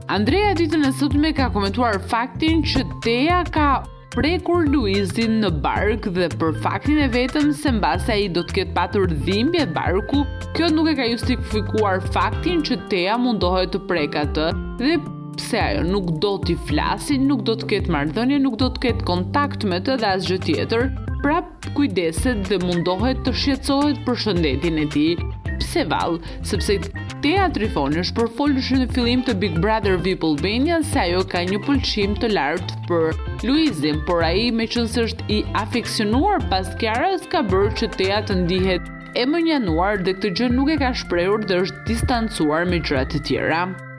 Andrea ditën e sotme ka komentuar faktin që Thea ka prekur Luizin në bark dhe për faktin e vetëm se mbase ai do të ketë patur dhimbje barku, kjo nuk e ka justifikuar faktin që Thea mundohet të prek atë dhe pse ajo nuk do t'i flasi, nuk do të ketë marrëdhënie, nuk do të ketë kontakt me të dhe asgjë tjetër, prap kujdeset dhe mundohet të shqetësohet për shëndetin e tij. Pse vallë? Sepse Thea Trifoni është përfolur në fillim të Big Brother VIP Albania se ajo ka një pëlqim të lartë për Luizin, por ai meqense është i afeksionuar pas Kiarës ka bërë që Thea të ndihet e mënjanuar dhe këtë gjë nuk e ka shprehur dhe është distancuar me gjërat e tjera.